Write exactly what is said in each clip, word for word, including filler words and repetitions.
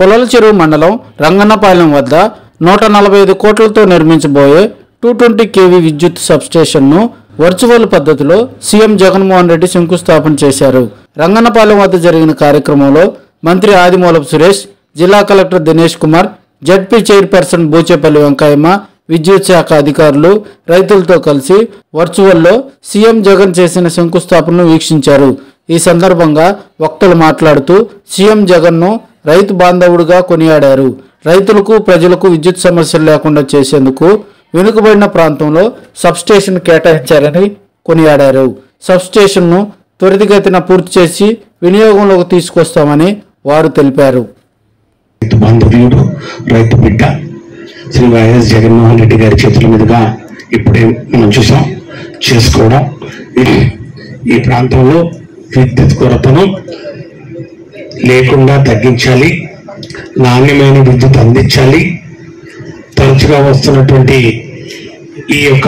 పొలలచెరువు మండలం రంగన్నపాలెం వద్ద నూట నలభై ఐదు కోట్లతో నిర్మించబోయే టూ ట్వంటీ కేవీ విద్యుత్ సబ్స్టేషన్ను వర్చువల్ పద్ధతిలో సీఎం జగన్మోహన్ రెడ్డి శంకుస్థాపన చేశారు. రంగన్నపాలెం వద్ద జరిగిన కార్యక్రమంలో మంత్రి ఆదిమూలపు సురేష్, జిల్లా collector Dinesh Kumar, ZP chairperson Buchepalli Venkayamma, విద్యుత్ శాఖ అధికారులు రైతులతో కలిసి వర్చువల్లో సీఎం జగన్ చేసిన శంకుస్థాపనను వీక్షించారు. ఈ సందర్భంగా వక్తలు మాట్లాడుతూ సీఎం జగన్ను రైతు బాంధవుడిగా కొనియాడారు. రైతులకు ప్రజలకు విద్యుత్ సమస్యలు లేకుండా చేసేందుకు వెనుకబడిన ప్రాంతంలో సబ్స్టేషన్ కేటాయించారని కొనియాడారు. సబ్స్టేషన్ను త్వరితగతిన పూర్తి చేసి వినియోగంలోకి తీసుకొస్తామని వారు తెలిపారు. రైతు బాంధవ్యుడు, రైతు బిడ్డ శ్రీ వైఎస్ జగన్మోహన్ రెడ్డి గారి చేతుల మీదుగా ఇప్పుడే మనం చూసాం చేసుకోవడం. ఈ ప్రాంతంలో విద్యుత్ కొరతను లేకుండా తగ్గించాలి, నాణ్యమైన విద్యుత్ అందించాలి. తరచుగా వస్తున్నటువంటి ఈ యొక్క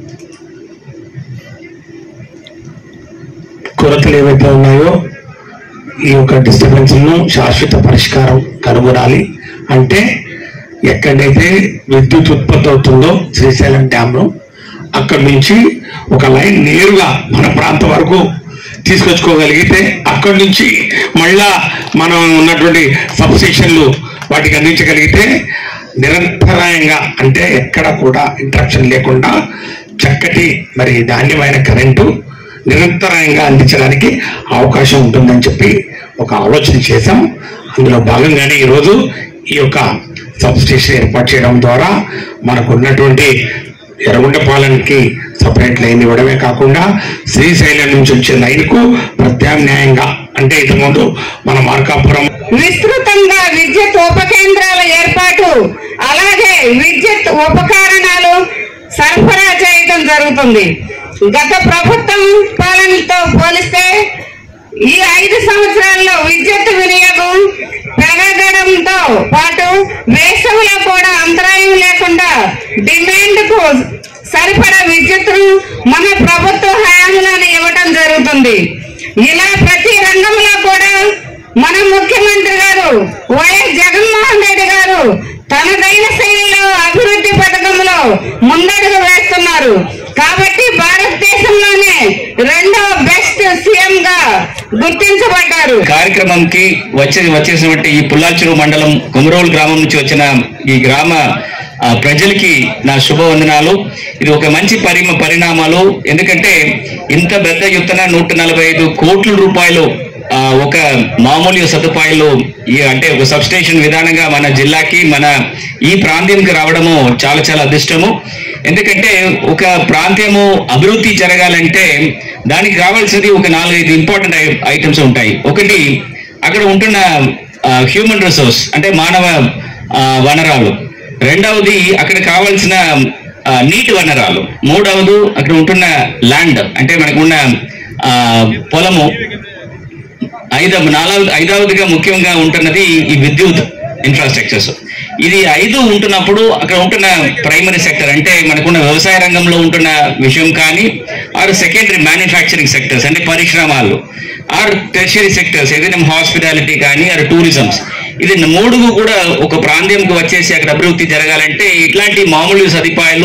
కొరతలు ఏవైతే ఉన్నాయో ఈ యొక్క డిస్టర్బెన్స్ను శాశ్వత పరిష్కారం కనుగొనాలి. అంటే ఎక్కడైతే విద్యుత్ ఉత్పత్తి అవుతుందో శ్రీశైలం డ్యామ్లో అక్కడి నుంచి ఒక లైన్ నేరుగా మన ప్రాంతం వరకు తీసుకొచ్చుకోగలిగితే అక్కడి నుంచి మళ్ళా మనం ఉన్నటువంటి సబ్స్టేషన్లు వాటికి అందించగలిగితే నిరంతరాయంగా అంటే ఎక్కడ కూడా ఇంటరప్షన్ లేకుండా చక్కటి మరి నాణ్యమైన కరెంటు నిరంతరాయంగా అందించడానికి అవకాశం ఉంటుందని చెప్పి ఒక ఆలోచన చేశాం. అందులో భాగంగానే ఈరోజు ఈ యొక్క సబ్స్టేషన్ ఏర్పాటు చేయడం ద్వారా మనకు ఉన్నటువంటి ఎర్రగొండపాలెంకి సపరేట్ లైన్ ఇవ్వడమే కాకుండా శ్రీశైలం నుంచి వచ్చే లైన్కు ప్రత్యామ్నాయంగా అంటే ఇంతకుముందు మన మార్కాపురం విస్తృతంగా విద్యుత్ ఉపకేంద్రాల ఏర్పాటు అలాగే విద్యుత్ ఉపకరణాలు సరఫరా చేయడం జరుగుతుంది. గత ప్రభుత్వం పాలనతో పోలిస్తే ఈ ఐదు సంవత్సరాల్లో విద్యుత్ వినియోగం పెరగడంతో పాటు వేసవిలో కూడా అంతరాయం లేకుండా డిమాండ్ కు సరిపడా విద్యుత్తును మన ప్రభుత్వ హయాంలోనే ఇవ్వడం జరుగుతుంది. ఇలా ప్రతి రంగంలో కూడా మన ముఖ్యమంత్రి గారు వైఎస్ జగన్మోహన్ రెడ్డి గారు తనదైన శైలిలో అభివృద్ధి పథకంలో ముందడుగు వేస్తున్నారు. కాబట్టి భారతదేశంలోనే రెండో బెస్ట్ సీఎం గా గుర్తించబడ్డారు. కార్యక్రమంకి వచ్చే వచ్చేసినటువంటి ఈ పుల్లాచెరువు మండలం కుమరోలు గ్రామం నుంచి వచ్చిన ఈ గ్రామ ప్రజలకి నా శుభవందనాలు. ఇది ఒక మంచి పరిమ పరిణామాలు ఎందుకంటే ఇంత పెద్ద ఎత్తున నూట నలభై ఐదు కోట్ల రూపాయలు ఒక మామూలు సదుపాయాలు అంటే ఒక సబ్స్టేషన్ విధానంగా మన జిల్లాకి మన ఈ ప్రాంతంకి రావడము చాలా చాలా అదృష్టము. ఎందుకంటే ఒక ప్రాంతము అభివృద్ధి జరగాలంటే దానికి కావాల్సింది ఒక నాలుగైదు ఇంపార్టెంట్ ఐటమ్స్ ఉంటాయి. ఒకటి అక్కడ ఉంటున్న హ్యూమన్ రిసోర్స్ అంటే మానవ వనరాలు, రెండవది అక్కడ కావాల్సిన నీటి వనరాలు, మూడవది అక్కడ ఉంటున్న ల్యాండ్ అంటే మనకున్న పొలము, ఐదవ నాలుగు ఐదవదిగా ముఖ్యంగా ఉంటున్నది ఈ విద్యుత్ ఇన్ఫ్రాస్ట్రక్చర్స్. ఇది ఐదు ఉంటున్నప్పుడు అక్కడ ఉంటున్న ప్రైమరీ సెక్టర్ అంటే మనకున్న వ్యవసాయ రంగంలో ఉంటున్న విషయం కానీ ఆర్ సెకండరీ మ్యానుఫ్యాక్చరింగ్ సెక్టర్స్ అంటే పరిశ్రమలు ఆర్ టెర్షరీ సెక్టర్స్ ఏదైనా హాస్పిటాలిటీ కానీ ఆర్ టూరిజమ్స్, ఇది మూడు కూడా ఒక ప్రాంతంకి వచ్చేసి అక్కడ అభివృద్ధి జరగాలంటే ఇట్లాంటి మామూలు సదుపాయాలు